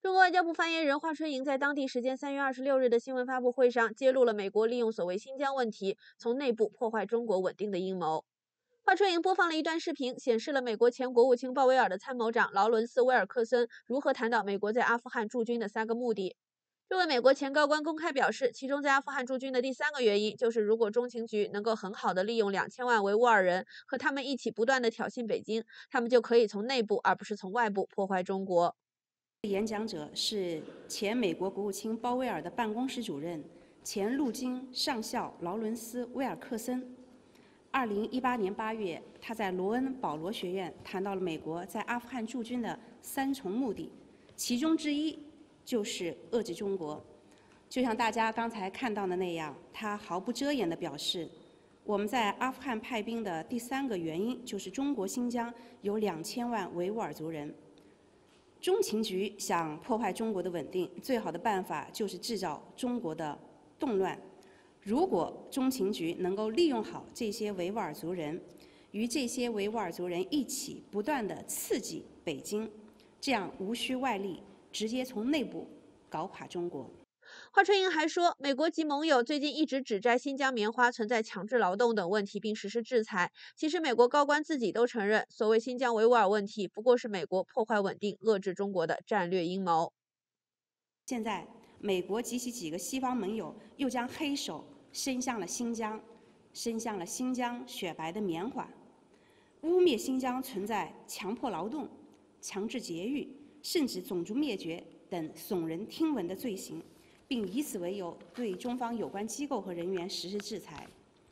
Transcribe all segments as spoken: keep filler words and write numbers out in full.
中国外交部发言人华春莹在当地时间三月二十六日的新闻发布会上揭露了美国利用所谓新疆问题从内部破坏中国稳定的阴谋。华春莹播放了一段视频，显示了美国前国务卿鲍威尔的参谋长劳伦斯·威尔克森如何谈到美国在阿富汗驻军的三个目的。这位美国前高官公开表示，其中在阿富汗驻军的第三个原因就是，如果中情局能够很好地利用两千万维吾尔人和他们一起不断地挑衅北京，他们就可以从内部而不是从外部破坏中国。 演讲者是前美国国务卿鲍威尔的办公室主任、前陆军上校劳伦斯·威尔克森。二零一八年八月，他在罗恩保罗学院谈到了美国在阿富汗驻军的三重目的，其中之一就是遏制中国。就像大家刚才看到的那样，他毫不遮掩地表示，我们在阿富汗派兵的第三个原因就是中国新疆有两千万维吾尔族人。中情局想破坏中国的稳定，最好的办法就是制造中国的动乱。如果中情局能够利用好这些维吾尔族人，与这些维吾尔族人一起不断地刺激北京，这样无需外力，直接从内部搞垮中国。 华春莹还说，美国及盟友最近一直指摘新疆棉花存在强制劳动等问题，并实施制裁。其实，美国高官自己都承认，所谓新疆维吾尔问题不过是美国破坏稳定、遏制中国的战略阴谋。 现在，美国及其几个西方盟友又将黑手伸向了新疆，伸向了新疆雪白的棉花，污蔑新疆存在强迫劳动、强制劫狱，甚至种族灭绝等耸人听闻的罪行，并以此为由对中方有关机构和人员实施制裁。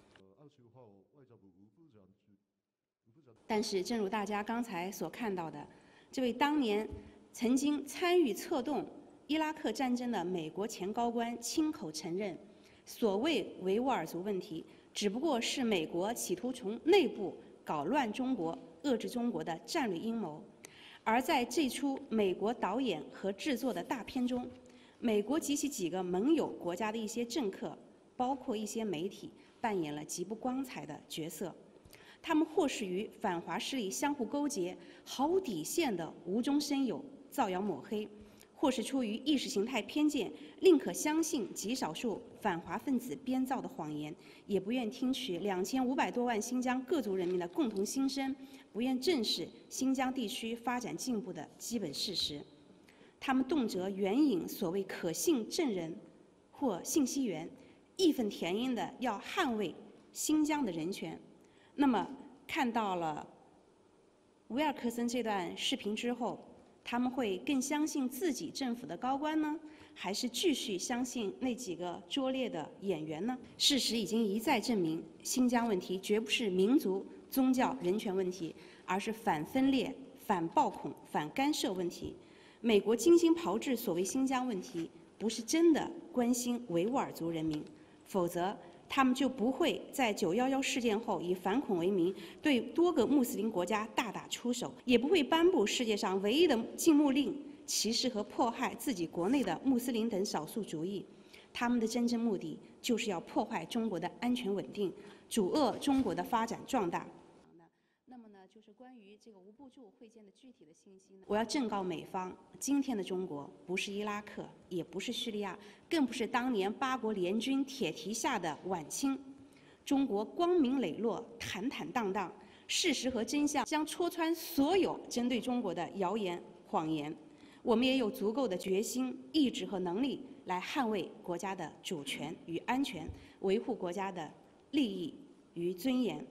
但是，正如大家刚才所看到的，这位当年曾经参与策动伊拉克战争的美国前高官亲口承认，所谓维吾尔族问题，只不过是美国企图从内部搞乱中国、遏制中国的战略阴谋。而在这出美国导演和制作的大片中，美国及其几个盟友国家的一些政客，包括一些媒体，扮演了极不光彩的角色。他们或是与反华势力相互勾结，毫无底线的无中生有、造谣抹黑，或是出于意识形态偏见，宁可相信极少数反华分子编造的谎言，也不愿听取两千五百多万新疆各族人民的共同心声，不愿正视新疆地区发展进步的基本事实。他们动辄援引所谓可信证人或信息源，义愤填膺地要捍卫新疆的人权。那么，看到了维尔克森这段视频之后，他们会更相信自己政府的高官呢，还是继续相信那几个拙劣的演员呢？事实已经一再证明，新疆问题绝不是民族、宗教、人权问题，而是反分裂、反暴恐、反干涉问题。美国精心炮制所谓新疆问题，不是真的关心维吾尔族人民，否则他们就不会在九一一事件后以反恐为名对多个穆斯林国家大打出手，也不会颁布世界上唯一的禁牧令，歧视和迫害自己国内的穆斯林等少数族裔。他们的真正目的就是要破坏中国的安全稳定，阻遏中国的发展壮大。那么呢，就是关于这个无部驻会见的具体的信息呢，我要正告美方，今天的中国不是伊拉克，也不是叙利亚，更不是当年八国联军铁蹄下的晚清。中国光明磊落，坦坦荡荡，事实和真相将戳穿所有针对中国的谣言谎言。我们也有足够的决心、意志和能力来捍卫国家的主权与安全，维护国家的利益与尊严。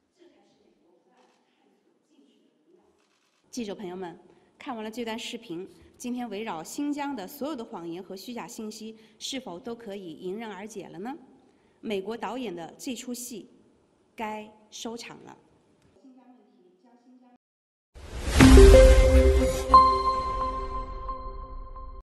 记者朋友们，看完了这段视频，今天围绕新疆的所有的谎言和虚假信息，是否都可以迎刃而解了呢？美国导演的这出戏，该收场了。